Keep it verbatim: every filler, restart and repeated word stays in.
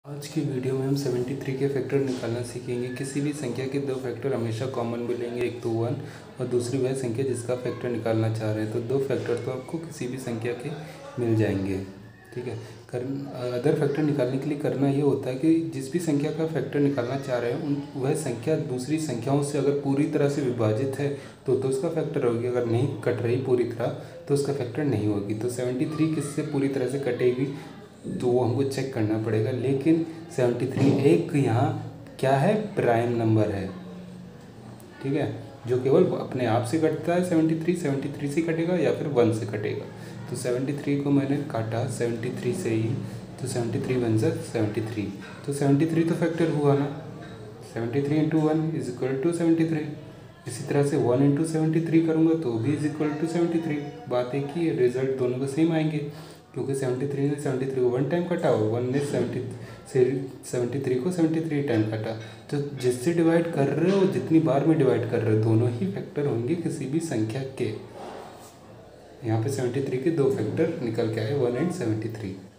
आज की वीडियो में हम तिहत्तर के फैक्टर निकालना सीखेंगे। किसी भी संख्या के दो फैक्टर हमेशा कॉमन मिलेंगे, एक तो वन और दूसरी वह संख्या जिसका फैक्टर निकालना चाह रहे हैं। तो दो फैक्टर तो आपको किसी भी संख्या के मिल जाएंगे, ठीक है। कर अदर फैक्टर निकालने के लिए करना ये होता है कि जिस भी संख्या का फैक्टर निकालना चाह रहे हैं उन वह संख्या दूसरी संख्याओं से अगर पूरी तरह से विभाजित है तो तो उसका फैक्टर होगी, अगर नहीं कट रही पूरी तरह तो उसका फैक्टर नहीं होगी। तो तिहत्तर किससे पूरी तरह से कटेगी तो वो हमको चेक करना पड़ेगा। लेकिन तिहत्तर एक यहाँ क्या है, प्राइम नंबर है, ठीक है, जो केवल अपने आप से कटता है। तिहत्तर तिहत्तर से कटेगा या फिर वन से कटेगा। तो तिहत्तर को मैंने काटा तिहत्तर से ही, तो तिहत्तर बन जा तिहत्तर। तो तिहत्तर तो फैक्टर हुआ ना, तिहत्तर into one is equal to तिहत्तर। इसी तरह से वन इंटू तिहत्तर करूँगा तो भी इज इक्वल टू तिहत्तर। बात एक ही है, रिजल्ट दोनों को सेम आएंगे क्योंकि तिहत्तर ने तिहत्तर को वन टाइम काटा और वन ने तिहत्तर को तिहत्तर टाइम काटा। तो जिससे डिवाइड कर रहे हो, जितनी बार में डिवाइड कर रहे हो, दोनों ही फैक्टर होंगे किसी भी संख्या के। यहाँ पे तिहत्तर के दो फैक्टर निकल के आए, वन एंड तिहत्तर।